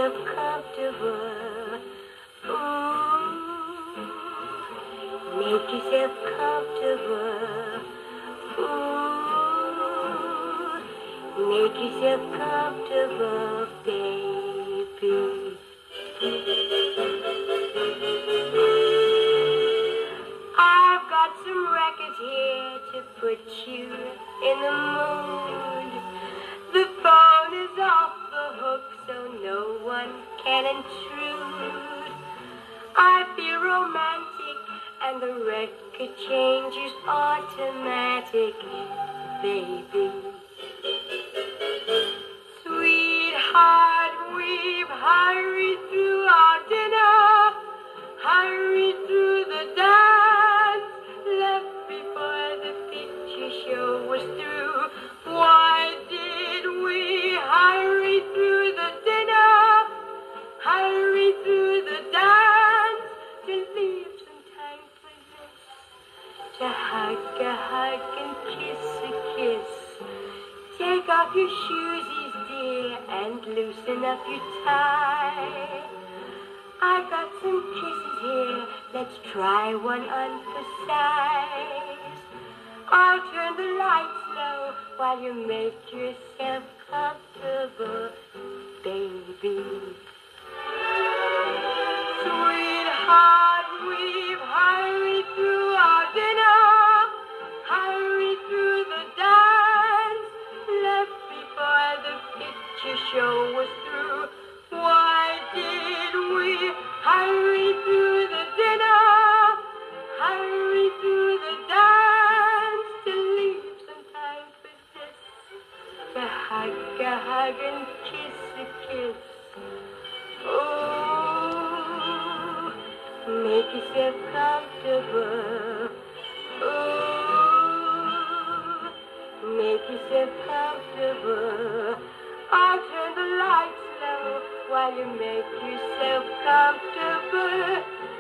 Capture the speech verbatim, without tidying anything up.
yourself comfortable. Ooh, make yourself comfortable. Ooh, make yourself comfortable, baby. I've got some records here to put you in the mood. The phone is off the hook, so no one can intrude. I feel romantic, and the record change is automatic, baby. Sweetheart, we've hurried through our dinner, hurried through the dance, left before the picture show was through. Why did we hurry through the dinner, hurry through the dance, to leave some time for this, to hug a hug and kiss a kiss? Take off your shoes, dear, and loosen up your tie. I got some kisses here, let's try one on for size. I'll turn the lights low while you make yourself comfortable, baby. Sweetheart, we've hurried through our dinner, hurried through the dance, left before the picture show was through. Why did we hurry through the dinner, hurry through the dance, to leave some time for this, to hug a hug and kiss a kiss? Oh, make yourself comfortable. Oh, make yourself comfortable. I'll turn the lights low while you make yourself comfortable.